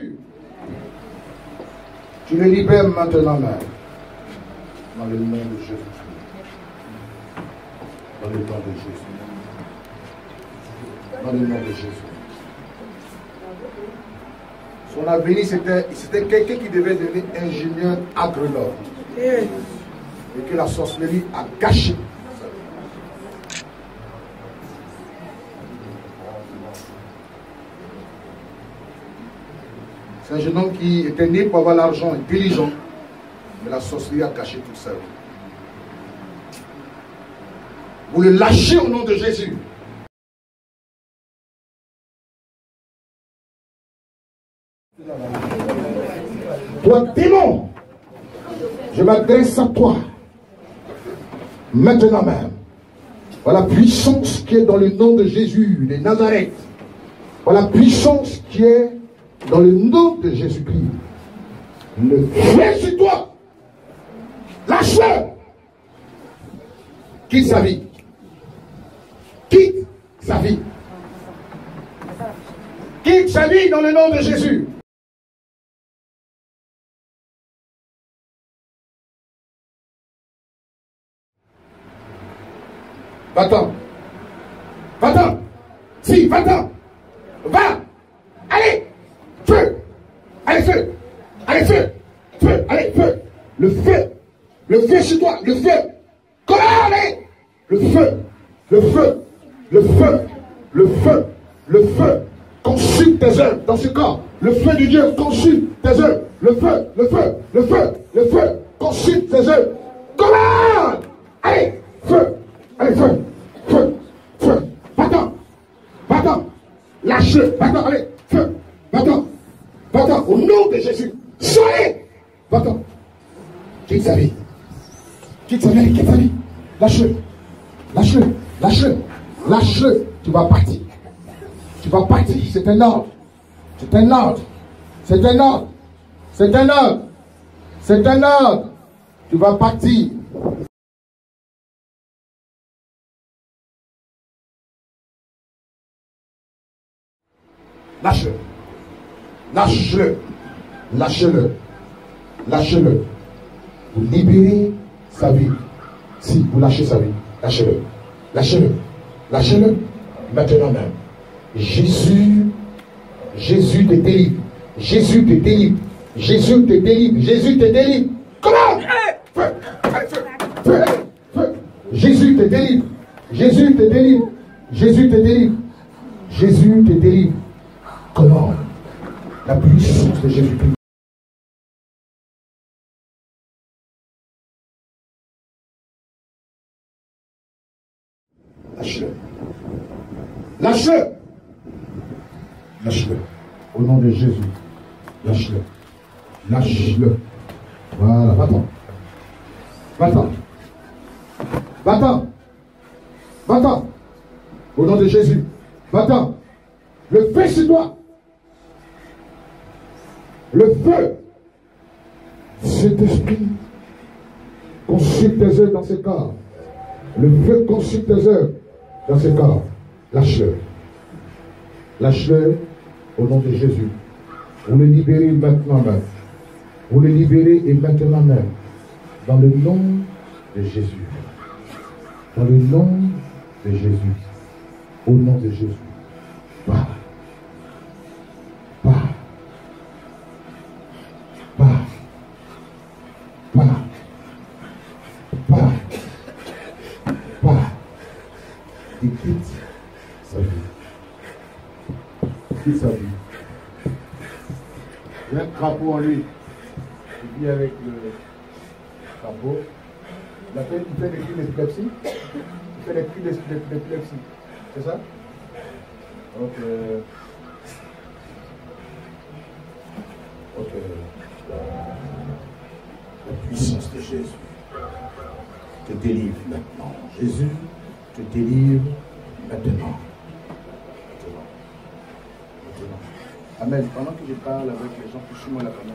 Jésus, tu le libères maintenant même. Dans le nom de Jésus. Dans le nom de Jésus. Dans le nom de Jésus. Son avenir, c'était quelqu'un qui devait devenir ingénieur agronome. Et que la sorcellerie a gâché. C'est un jeune homme qui était né pour avoir l'argent, intelligent, mais la sorcellerie a gâché toute sa vie. Vous le lâchez au nom de Jésus. Toi, démon, je m'adresse à toi, maintenant même. Par la puissance qui est dans le nom de Jésus, de Nazareth. Par la puissance qui est dans le nom de Jésus-Christ. Le feu sur toi. Lâche-le. Quitte sa vie. Quitte sa vie. Quitte sa vie dans le nom de Jésus. Va-t'en. Va-t'en. Si, va-t'en. Va. Allez. Feu. Allez, feu. Allez, feu. Feu. Allez, feu. Le feu. Le feu sur toi. Le feu. Comment allez. Le feu. Le feu. Le feu. Le feu. Le feu. Consume tes œuvres dans ce corps. Le feu de Dieu consume tes œuvres. Le feu. Le feu. Le feu. Le feu. Consume tes œuvres. Comment. Allez. Feu. Allez, feu, feu, feu, va-t'en, va-t'en, lâche-le, va-t'en, allez, feu, va-t'en, va-t'en, au nom de Jésus, soyez, va-t'en, quitte sa vie, quitte sa vie, quitte sa vie, lâche-le, lâche-le, lâche-le, lâche-le, tu vas partir, c'est un ordre, c'est un ordre, c'est un ordre, c'est un ordre, c'est un ordre, tu vas partir. Lâche-le. Lâche-le. Lâche-le. Lâche-le. Vous libérez sa vie. Si vous lâchez sa vie, lâchez-le. Lâchez-le. Lâchez-le. Maintenant même. Jésus te délivre. Jésus te délivre. Jésus te délivre. Jésus te délivre. Comment? Feu. Allez, feu. Feu. Feu. Jésus te délivre. Jésus te délivre. Jésus te délivre. Jésus te délivre. Comment? La puissance de Jésus-Christ. Lâche-le. Lâche-le. Lâche-le. Au nom de Jésus. Lâche-le. Lâche-le. Voilà, va-t'en. Va-t'en. Va-t'en. Va-t'en. Au nom de Jésus. Va-t'en. Le feu sur toi. Le feu. Cet esprit consume tes œuvres dans ce corps. Le feu consume tes œuvres dans ce corps. Lâche-le. Lâche-le au nom de Jésus. Vous le libérez maintenant même. Vous le libérez et maintenant même. Dans le nom de Jésus. Dans le nom de Jésus. Au nom de Jésus. Va. Va. Va. Va. Va. Va. Et quitte sa vie. Quitte sa vie. Il y a un crapaud en lui. Il vit avec le crapaud. Il fait des cris d'épilepsie. Il fait des cris d'épilepsie. C'est ça? Donc, la puissance de Jésus te délivre maintenant. Jésus te délivre maintenant. Amen. Pendant que je parle avec les gens, touchez-moi la caméra.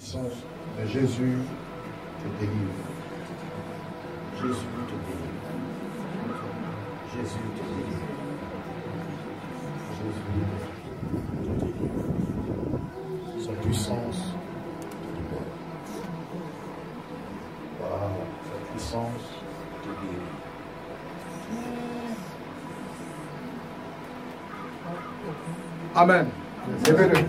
puissance de Jésus te délivre. Jésus te délivre. Jésus te délivre. Jésus te délivre. Sa puissance. Voilà, sa puissance te délivre. Amen. Levez-le.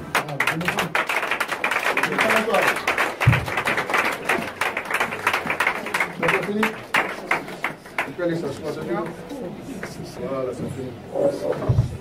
C'est fini. Tu peux aller s'asseoir. Voilà, c'est fini.